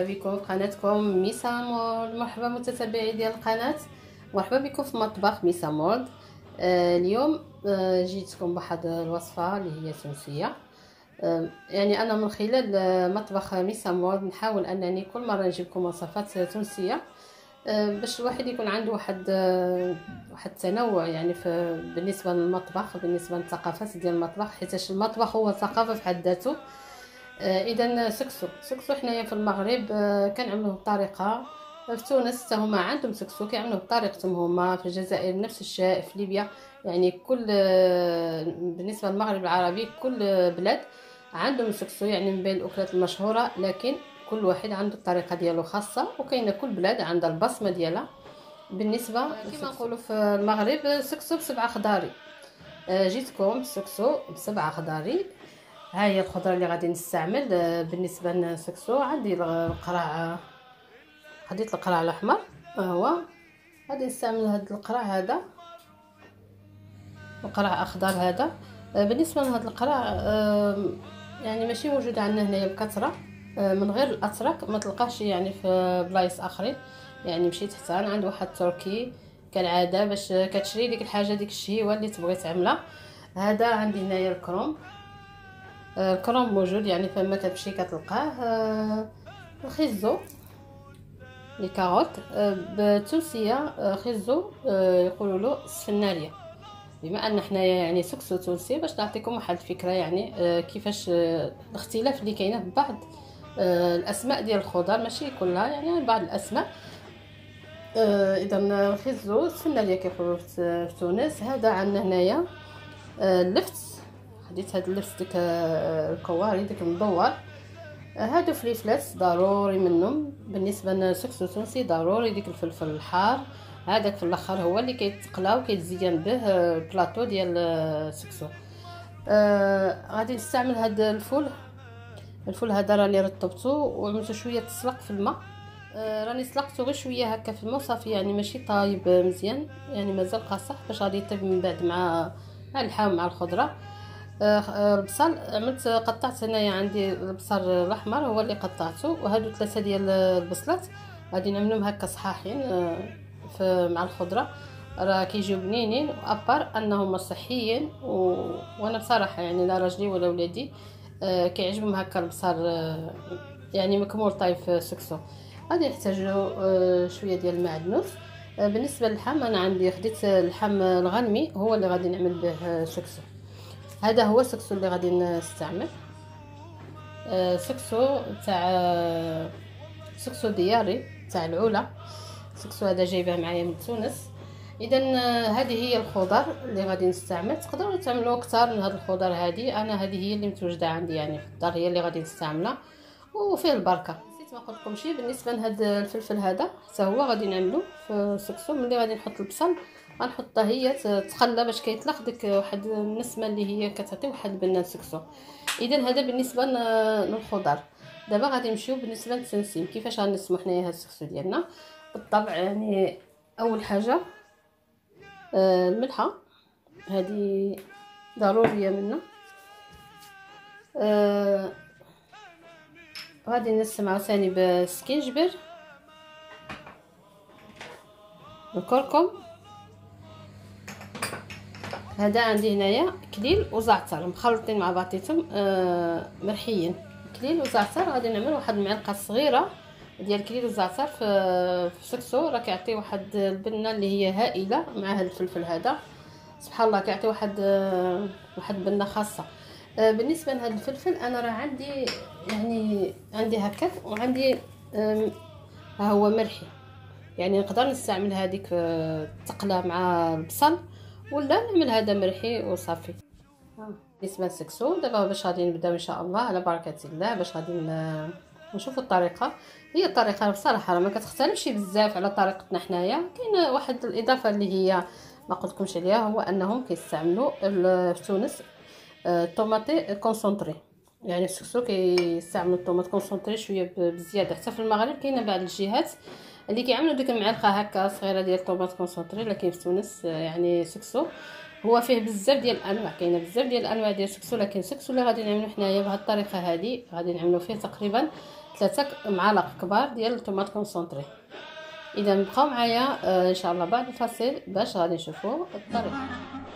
بكم في قناتكم ميسا مولد. مرحبا متتبعي ديال القناه، مرحبا بكم في مطبخ ميسا مولد. اليوم جيتكم بواحد الوصفه اللي هي تونسيه. يعني انا من خلال مطبخ ميسا مولد نحاول انني كل مره نجيبكم وصفات تونسيه، باش الواحد يكون عنده واحد التنوع يعني بالنسبه للمطبخ، بالنسبه للثقافات ديال المطبخ، حيت المطبخ هو ثقافه في حد ذاته. اذا سكسو حنايا في المغرب كنعملوه بطريقه، في تونس حتى هما عندهم سكسو كيعملوه بطريقتهم هما، في الجزائر نفس الشيء، في ليبيا. يعني كل بالنسبه للمغرب العربي كل بلاد عندهم سكسو، يعني من بين الاكلات المشهوره، لكن كل واحد عنده الطريقه ديالو خاصه، وكاينه كل بلاد عندها البصمه ديالها. بالنسبه كما نقولوا في المغرب سكسو بسبعه خضاري. جيتكم سكسو بسبعه خضاري. ها هي الخضره اللي غادي نستعمل. بالنسبه للسكسو عندي القرع، خديت القرع الاحمر، هو غادي نستعمل هذا القرع، هذا القرع اخضر هذا. بالنسبه لهذا القرع يعني ماشي موجود عندنا هنايا بكثره، من غير الاتراك ما تلقاش يعني في بلايص اخرين. يعني مشيت حتى عند واحد تركي كالعاده باش كتشري ديك الحاجه ديك الشهيوه اللي تبغي تعملها. هذا عندي هنايا الكروم، الكروم موجود يعني فما كتمشي كتلقاه. الخيزو، لي كاروت بالتونسيه خيزو يقولوا له السفناريه. بما ان حنايا يعني سكسو تونسي، باش نعطيكم واحد الفكره يعني كيفاش الاختلاف اللي كاينه في بعض الاسماء ديال الخضر، ماشي كلها يعني بعض الاسماء. اذا الخيزو السفناريه كيقولوا في تونس. هذا عندنا هنايا اللفت، خديت هاد اللفت ديك الكواري ديك المدور. هادو فليفلات ضروري منهم، بالنسبه للسكسو التونسي ضروري ديك الفلفل الحار، هذاك في الاخر هو اللي كيتقلا وكيتزين به البلاطو ديال السكسو. غادي نستعمل هاد الفول هذا راني رطبته وعملته شويه تسلق في الماء. راني سلقته غير شويه هكا في الماء صافي، يعني ماشي طايب مزيان، يعني مازال قاصح باش غادي يطيب من بعد مع اللحم مع الخضره. البصل قطعت هنايا، عندي البصل الاحمر هو اللي قطعته، وهادو 3 ديال البصلات غادي نعملهم هكا صحاحين مع الخضره، راه كيجيو بنينين وابار انهم صحيين. وانا بصراحه يعني لا راجلي ولا ولادي كيعجبهم هكا البصل يعني مكمول طايب في سكسو. غادي نحتاجو شويه ديال المعدنوس. بالنسبه للحم انا عندي خديت اللحم الغنمي هو اللي غادي نعمل به سكسو. هذا هو السكسو اللي غادي نستعمل، سكسو تاع سكسو دياري تاع العلا. سكسو هذا جايبه معايا من تونس. اذا هذه هي الخضر اللي غادي نستعمل. تقدروا تعملوا اكثر من هذه الخضر، هذه انا هذه هي اللي متواجده عندي يعني في الدار، هي اللي غادي نستعملها وفيه البركه. نسيت ما قلت لكم شيء بالنسبه لهذا الفلفل، هذا حتى هو غادي نعملو في السكسو. ملي غادي نحط البصل غنحطها هي تقلى باش كيطلق ديك واحد النسمه اللي هي كتعطي واحد البنه السكسو. اذا هذا بالنسبه للخضر. دابا غادي نمشيو بالنسبه للتنسيم، كيفاش غنسمو حنايا هاد السكسو ديالنا بالطبع. يعني اول حاجه الملحه هذه ضروريه منا. غادي نسم عاوتاني بالسكينجبر، الكركم. هذا عندي هنايا كليل وزعتر مخلطين مع بعضيتهم مرحيين. كليل وزعتر غادي نعمل واحد المعلقه صغيره ديال كليل وزعتر في السكسو، راه كيعطي واحد البنه اللي هي هائله مع هذا الفلفل هذا. سبحان الله كيعطي واحد بنه خاصه. بالنسبه لهذا الفلفل انا راه عندي يعني عندي هكاك، وعندي ها هو مرحي، يعني نقدر نستعمل هذيك التقله مع البصل، ولا نعمل هذا مرحي وصافي. بالنسبه للسكسو دابا باش غادي نبداو ان شاء الله على بركه الله، باش غادي نشوفوا الطريقه. هي الطريقه بصراحه راه ما كتختلفش بزاف على طريقتنا حنايا. كاينه واحد الاضافه اللي هي ما قلت لكمش عليها، هو انهم كيستعملوا في تونس الطوماطي كونسونطري. يعني السكسو كيستعملوا الطوماط كونسونطري شويه بزياده. حتى في المغرب كاينه بعض الجهات اللي كيعملوا ديك المعلقه هكا صغيره ديال الطوماط كونسونطري، لكن في تونس يعني سكسو هو فيه بزاف ديال الانواع، كاينه بزاف ديال الانواع ديال السكسو، لكن السكسو اللي غادي نعملو حنايا بهذه الطريقه هذه غادي نعملو فيه تقريبا 3 معالق كبار ديال الطوماط كونسونطري. اذا بقاو معايا ان شاء الله بعد الفاصل باش غادي نشوفوا الطريقه.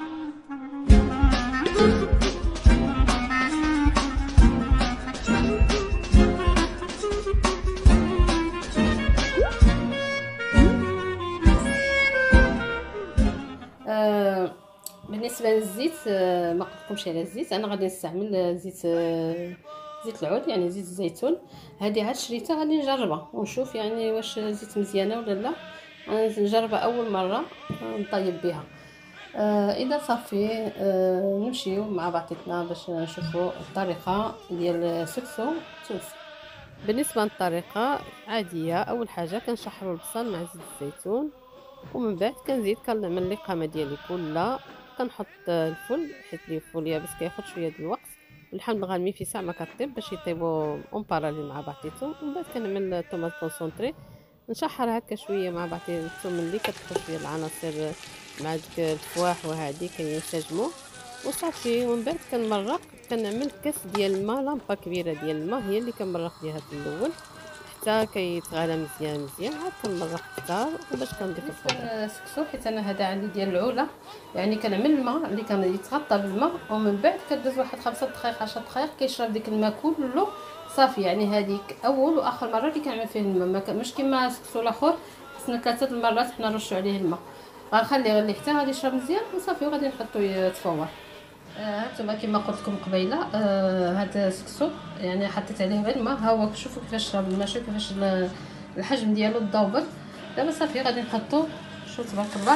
بالنسبه للزيت ما قلتلكمش على الزيت، انا غادي نستعمل زيت العود، يعني زيت الزيتون. هذه عاد شريتها غادي نجربها ونشوف يعني واش زيت مزيانه ولا لا. نجربها اول مره نطيب بها. اذا صافي نمشيو مع بعضنا باش نشوفوا الطريقه ديال السكسو التونسي. بالنسبه للطريقه عاديه، اول حاجه كنشحروا البصل مع زيت الزيتون، ومن بعد كنزيد كنعمل الاقامه ديالي كلها. كنحط الفل حيت لي الفل يابس كياخذ شويه ديال الوقت، واللحم الغالمي في ساعه ما كطيب باش يطيبوا اون باراليل مع بعضيتهم. ومن بعد كنعمل الطوماط كونسونطري نشحر هكا شويه مع بعض الثوم اللي كتدخل فيه العناصر مع ديك الفواح وهذه كينسجموا وصافي. ومن بعد كنمرق، كنعمل كاس ديال الماء، لامبه كبيره ديال الماء هي اللي كنمرق بها في الاول حتى كيتغالى مزيان مزيان. عاد كنمرق كثار وباش كنضيف السكسو، حيت انا هذا عندي ديال العوله، يعني كنعمل الماء اللي كان يتغطى بالماء، ومن بعد كدوز واحد 5 دقائق 10 دقائق كيشرب ديك الماء كله صافي. يعني هذيك اول واخر مره اللي كنعمل فيه الماء، مش كيما السكسو الاخر خصنا 3 المرات حنا نرشوا عليه الماء. غنخليه اللي حتى غادي يشرب مزيان وصافي، وغادي نحطو يتفور. هانتوما كما قلت لكم قبيله، هذا السكسو يعني حطيت عليه غير الماء، ها هو شوفوا كيفاش شرب الماء، شوفوا كيفاش الحجم ديالو تضوبل. دابا صافي غادي نحطو، شوف تبارك الله.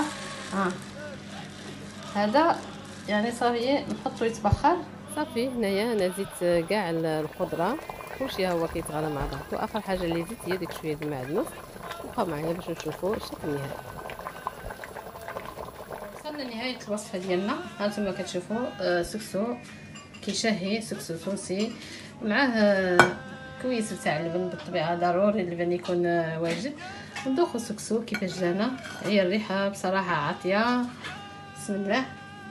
هذا يعني صافي نحطو يتبخر صافي. هنايا انا زدت كاع الخضره كلشي ها هو كيتغلى مع بعضو. اخر حاجه اللي زدت هي ديك شويه د المعدنوس. بقاو معايا باش نشوفوا الشكل النهائي. وصلنا لنهايه الوصفه ديالنا. هانتوما كتشوفوا سكسو كيشهي، سكسو تونسي معاه كويس تاع اللبن. بالطبيعه ضروري اللبن يكون واجد. ندوخو سكسو كيفاش جانا، هي الريحه بصراحه عاطيه. بسم الله.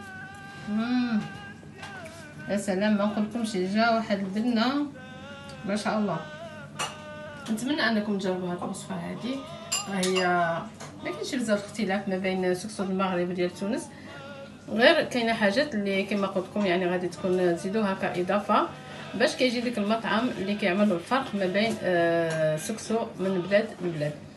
يا سلام، ما نقولكمش جا واحد البنه ما شاء الله. نتمنى انكم تجربوا هذه الوصفه هذه. هي ما كاينش بزاف اختلاف ما بين السكسو المغرب وديال تونس، غير كاينه حاجات اللي كما قلت لكم يعني غادي تكون تزيدوها كاضافه باش كيجي لك المطعم اللي كيعمل الفرق ما بين سكسو من بلاد لبلاد.